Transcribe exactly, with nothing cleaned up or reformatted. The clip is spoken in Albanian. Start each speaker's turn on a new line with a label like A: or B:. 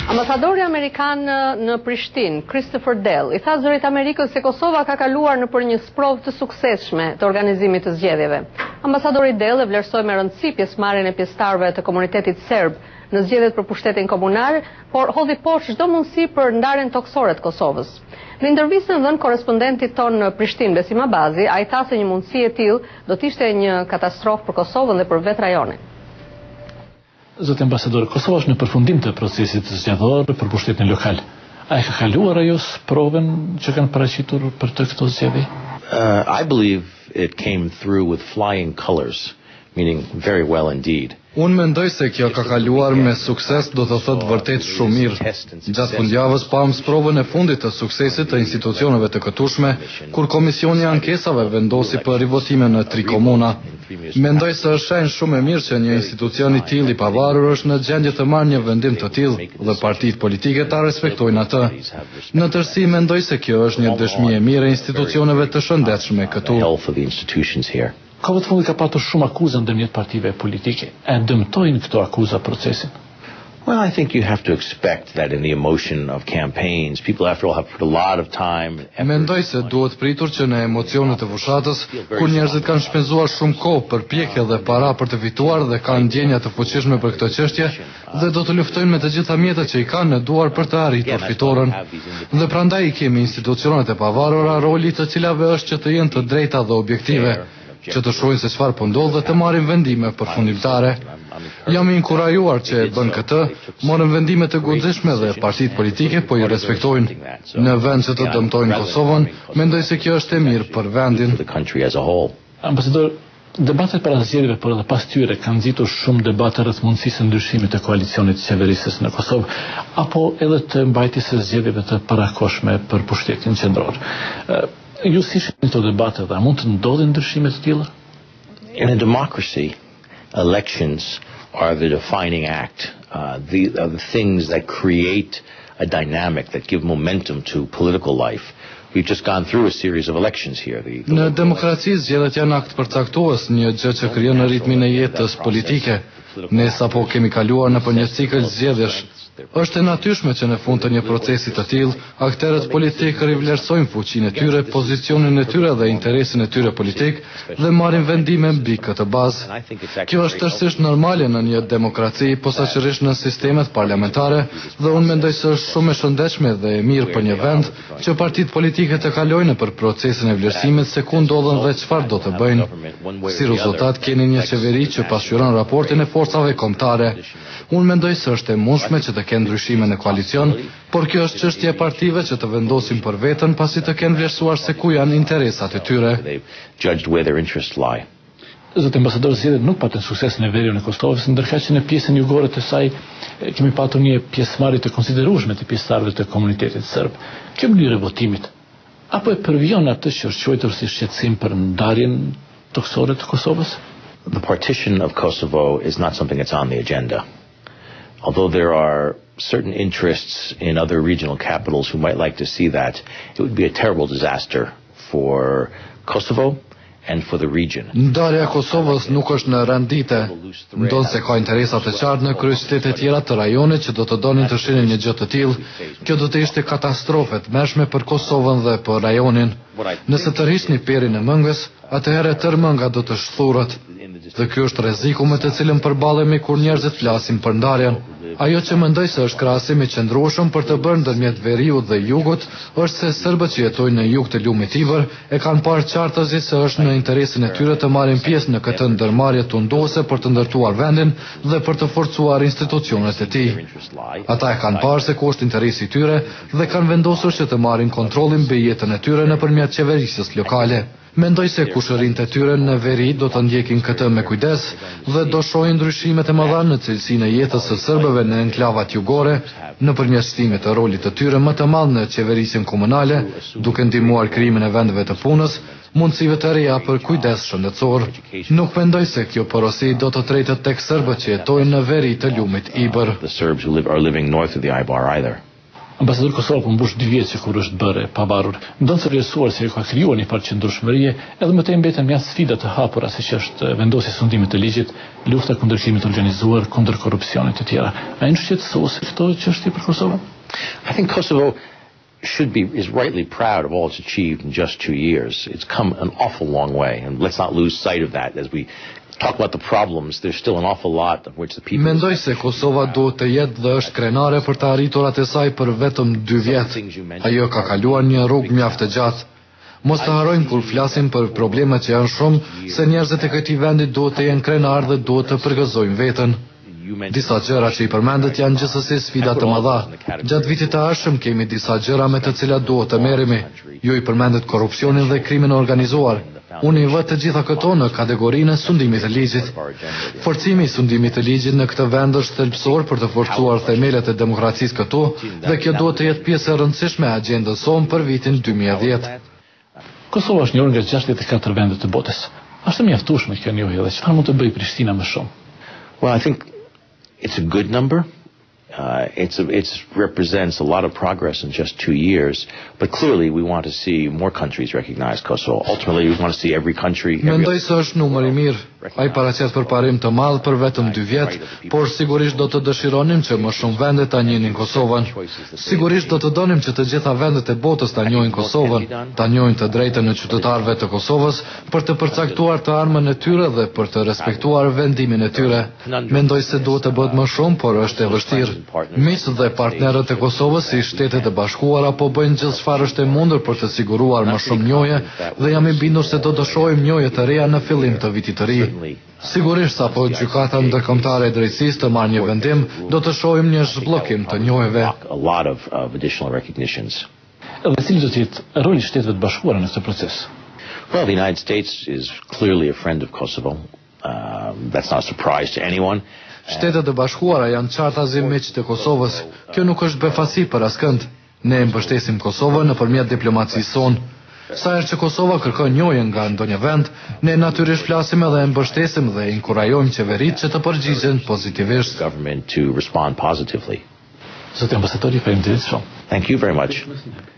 A: Ambasadori Amerikan në Prishtinë, Christopher Dell, i tha zërit Amerikës se Kosova ka kaluar në për një sprovë të suksesshme të organizimit të zgjedhjeve. Ambasadori Dell e vlerësoi me rëndësi pjesëmarrjen e pjesëtarëve të komunitetit serb në zgjedhjet për pushtetin komunar, por hodhi poshtë çdo mundësi për ndarjen toksore të Kosovës. Në intervistën dhënë korespondentit tonë në Prishtinë, Besim Abazi, ai tha se një mundësi e tillë do të ishte një katastrofë për Kosovën dhe për vetë rajonin.
B: Zoti ambasador, Kosova është në përfundim të procesit zgjedhor për pushtetin lokal. A e ka kaluar ajo provën që kanë paraqitur për të këto zgjedhje?
C: Uh, I believe it came through with flying colors, meaning very well indeed.
D: Unë mendoj se kjo ka kaluar me sukses, do të thotë vërtet shumë mirë. Gjatë fundjavës pam sprovën e fundit të suksesit të institucioneve të këtushme, kur komisioni i ankesave vendosi për rivotime në tri komuna. Mendoj se është shenjë shumë e mirë që një institucion i tillë i pavarur është në gjendje të marrë një vendim të tillë dhe partitë politike ta respektojnë atë. Në tërësi mendoj se kjo është një dëshmi e mirë e institucioneve të shëndetshme këtu.
B: Kohët fundi ka patur shumë akuza ndërmjet partive politike. E dëmtojnë këto akuza procesin?
C: Well, I think you have to expect that in the emotion of campaigns, people after all have put a lot of time.
D: Mendoj se duhet pritur që në emocionet e fushatës, kur njerëzit kanë shpenzuar shumë kohë, përpjekje dhe para për të fituar dhe kanë ndjenja të fuqishme për këtë çështje, dhe do të luftojnë me të gjitha mjetet që i kanë në duar për të arritur fitoren. Dhe prandaj i kemi institucionet e pavarura, roli të cilave është që të jenë të drejta dhe objektive, që të shohin se çfarë po ndodh dhe të marrin vendime përfundimtare. Jam i inkurajuar që e bën këtë, morën vendime të guximshme dhe partitë politike po i respektojnë. Në vend që të dëmtojnë Kosovën, mendoj se kjo është e mirë për vendin.
B: Ambasador, debatet para zgjedhjeve por edhe pas tyre kanë nxitur shumë debate rreth mundësisë së ndryshimit të koalicionit të qeverisës në Kosovë, apo edhe të mbajtjes së zgjedhjeve të parakohshme për pushtetin qendror. Ju si shihni këto debate dhe a mund të ndodhin ndryshime të tilla?
C: In a democracy, elections are the defining act. Uh, the, are the things that create a dynamic, that give momentum to political life. We've just gone through a series of elections here. The, the
D: Në demokraci zgjedhjet janë akt përcaktues, një gjë që krijon ritmin e jetës politike. Ne sapo kemi kaluar në një cikël zgjedhjesh. Është e natyrshme që në fund të një procesi të tillë, aktorët politikë rivlerësojnë fuqinë e tyre, pozicionin e tyre dhe interesin e tyre politik dhe marrin vendime mbi këtë bazë. Kjo është tërësisht normale në një demokraci, posaçërisht në sistemet parlamentare, dhe unë mendoj se është shumë e shëndetshme dhe e mirë për një vend që partitë politike të kalojnë për procesin e vlerësimit se ku ndodhen dhe çfarë do të bëjnë. Si rezultat keni një qeveri që pasqyron raportin e forcave kombëtare. Unë mendoj se është e mundshme që të kenë ndryshime në koalicion, por kjo është çështje e partive që të vendosin për veten pasi të kenë vlerësuar se ku janë interesat e tyre.
B: Zoti ambasador, zgjedhjet nuk patën sukses në veriun e Kosovës, ndërkaq që në pjesën jugore të saj kemi patur një pjesëmarrje të konsiderueshme të pjesëtarëve të komunitetit serb. Kjo mënyrë e votimit apo e përvjon atë që është quajtur si shqetësim për ndarjen toksore të Kosovës?
C: The partition of Kosovo is not something that's on the agenda. Although there are certain interests in other regional capitals who might like to see that, it would be a terrible disaster for Kosovo and for the region.
D: Ndarja e Kosovës nuk është në rendite, ndonse se ka interesa të qartë në kryeqytete tjera të rajonit që do të donin të shihnin një gjë të tillë. Kjo do të ishte katastrofë të mëshme për Kosovën dhe për rajonin. Nëse të rrisni perin e mëngës, atëherë tërë mënga do të shthurret. Dhe ky është rreziku me të cilën përballemi kur njerëzit flasin për ndarjen. Ajo që mendoj se është krahasimi qëndrueshëm për të bërë ndërmjet veriut dhe jugut është se serbët që jetojnë në jug të lumit Iber e kanë parë qartësi se është në interesin e tyre të marrin pjesë në këtë ndërmarrje tunduese për të ndërtuar vendin dhe për të forcuar institucionet e tij. Ata e kanë parë se ku është interesi i tyre dhe kanë vendosur që të marrin kontrollin mbi jetën e tyre nëpërmjet qeverisjes lokale. Mendoj se kushërinjtë e tyre në veri do të ndjekin këtë me kujdes dhe do shohin ndryshimet e mëdha në cilësinë e jetës së serbëve në enklavat jugore, nëpërmjet shtimit të rolit të tyre më të madh në qeverisjen komunale, duke ndihmuar krijimin e vendeve të punës, mundësive të reja për kujdes shëndetësor. Nuk mendoj se kjo porosi do të drejtet tek serbët që jetojnë në veri të lumit Iber.
B: Ambasador Kosovë po mbush dy vjet që kur është bërë e pavarur. Ndonë të vlerësuar se ka krijuar një farë qëndrueshmërie, edhe më tej mbeten mjaft sfida të hapura siç është vendosja e sundimit të ligjit, lufta kundër krimit të organizuar, kundër korrupsionit të tjera. A janë shqetësuese këto çështje për Kosovën?
C: I think Kosovo should be is rightly proud of all it's achieved in just two years. It's come an awful long way, and let's not lose sight of that as we talk about the problems. There's still an awful lot of which the people.
D: Mendoj se Kosova duhet të jetë dhe është krenare për të arriturat e saj për vetëm dy vjet. Ajo ka kaluar një rrugë mjaft të gjatë. Mos të harojmë kur flasim për problemet që janë shumë, se njerëzit e këtij vendi duhet të jenë krenar dhe duhet të përgëzojnë veten. Disa gjëra që i përmendet janë gjithsesi sfida të mëdha. Gjatë vitit të ardhshëm kemi disa gjëra me të cilat duhet të merremi. Ju i përmendet korrupsionin dhe krimin e organizuar. Unë i vë të gjitha këto në kategorinë e sundimit të ligjit. Forcimi i sundimit të ligjit në këtë vend është thelbësor për të forcuar themelet e demokracisë këtu, dhe kjo duhet të jetë pjesë e rëndësishme e agjendës sonë për vitin dy mijë e dhjetë.
B: Kosova është njërë nga gjashtëdhjetë e katër vendet të botës. Është mjaftueshme kjo njohje dhe çfarë mund të bëjë Prishtina më shumë?
C: Well, I think it's a good number. Uh, it's a, it's represents a lot of progress in just two years, but clearly we want to see more countries recognize Kosovo. Ultimately, we want to see every country.
D: Mendoj se është numër i mirë. Ai paraqet përparim të madh për vetëm dy vjet, por sigurisht do të dëshironim që më shumë vende ta njohin Kosovën. Sigurisht do të donim që të gjitha vendet e botës ta njohin Kosovën, ta njohin të drejtën e qytetarëve të Kosovës për të përcaktuar të armën e tyre dhe për të respektuar vendimin e tyre. Mendoj se duhet të bëhet më shumë, por është e vështirë. Miqtë dhe partnerët e Kosovës si Shtetet e Bashkuara po bëjnë gjithë çfarë është e mundur për të siguruar më shumë njohje dhe jam i bindur se do të shohim njohje të reja në fillim të vitit të ri. Sigurisht sapo gjykata ndërkombëtare e drejtësisë të marrë një vendim, do të shohim një zhbllokim të njohjeve.
B: Dhe cili do të jetë roli i Shteteve të Bashkuara në këtë proces?
C: Well, the United States is clearly a friend of Kosovo. Uh, that's not a surprise to anyone.
D: Shtetet e Bashkuara janë qartazim miq të Kosovës. Kjo nuk është befasi për askënd. Ne mbështesim Kosovën nëpërmjet diplomacisë sonë. Sa herë që Kosova kërkon njohje nga ndonjë vend, ne natyrisht flasim edhe e mbështesim dhe inkurajojmë qeveritë që të përgjigjen pozitivisht.
C: Government to respond positively.
B: Zoti ambasador, ju falenderoj shumë.
C: Thank you very much.